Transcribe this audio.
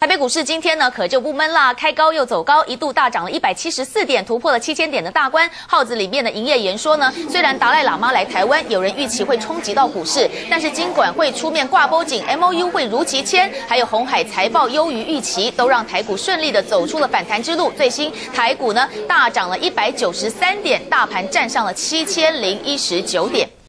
台北股市今天呢可就不闷啦，开高又走高，一度大涨了174点，突破了7000点的大关。号子里面的营业员说呢，虽然达赖喇嘛来台湾，有人预期会冲击到股市，但是金管会出面挂钩紧 MOU 会如期签，还有鸿海财报优于预期，都让台股顺利的走出了反弹之路。最新台股呢大涨了193点，大盘站上了7019点。